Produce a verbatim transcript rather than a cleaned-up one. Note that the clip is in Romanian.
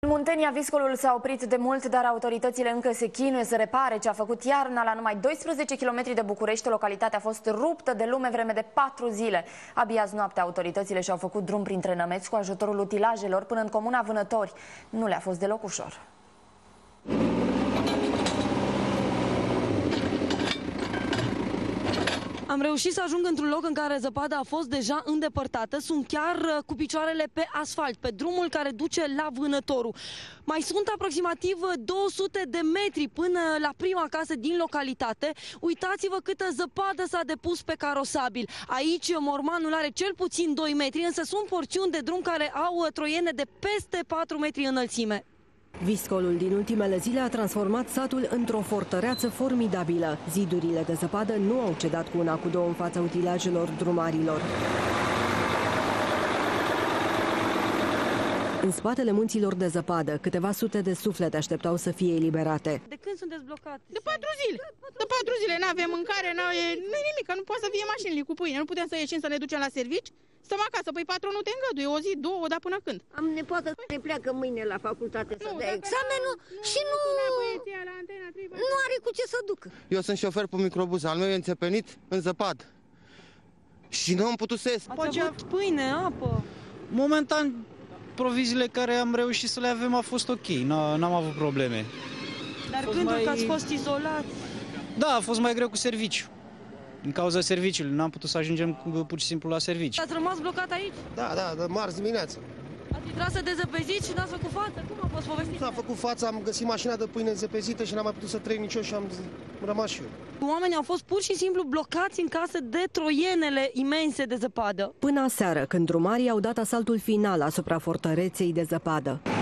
În Muntenia, viscolul s-a oprit de mult, dar autoritățile încă se chinuie să repare ce a făcut iarna. La numai doisprezece kilometri de București, localitatea a fost ruptă de lume vreme de patru zile. Abia azi noaptea, autoritățile și-au făcut drum printre nămeți cu ajutorul utilajelor până în comuna Vânători. Nu le-a fost deloc ușor. Am reușit să ajung într-un loc în care zăpada a fost deja îndepărtată. Sunt chiar cu picioarele pe asfalt, pe drumul care duce la Vânătorul. Mai sunt aproximativ două sute de metri până la prima casă din localitate. Uitați-vă câtă zăpadă s-a depus pe carosabil. Aici mormanul are cel puțin doi metri, însă sunt porțiuni de drum care au troiene de peste patru metri înălțime. Viscolul din ultimele zile a transformat satul într-o fortăreață formidabilă. Zidurile de zăpadă nu au cedat cu una cu două în fața utilajelor drumarilor. În spatele munților de zăpadă, câteva sute de suflete așteptau să fie eliberate. De când sunteți blocați? De patru zile. De patru zile nu avem mâncare, nu e nimic, nu poate să fie mașinile cu pâine, nu putem să ieșim să ne ducem la servici. Stăm acasă, păi patronul te îngăduie o zi, două, dar până când? Am nepoată care pleacă mâine la facultate să dea examenul și nu, nu are cu ce să ducă. Eu sunt șofer pe microbuz, al meu e înțepenit în zăpadă și nu am putut să ies. Ați avut pâine, apă? Momentan, proviziile care am reușit să le avem a fost ok, n-am avut probleme. Dar când mai... ați fost izolați? Da, a fost mai greu cu serviciu. Din cauza serviciului, n-am putut să ajungem pur și simplu la serviciu. Ați rămas blocat aici? Da, da, de marți dimineață. Ați intrat să dezăpeziți și n-ați făcut față? Cum a fost povestit? S-a făcut față, am găsit mașina de pâine zăpezită și n-am mai putut să trec nici eu și am rămas și eu. Oamenii au fost pur și simplu blocați în casă de troienele imense de zăpadă. Până aseară, când drumarii au dat asaltul final asupra fortăreței de zăpadă.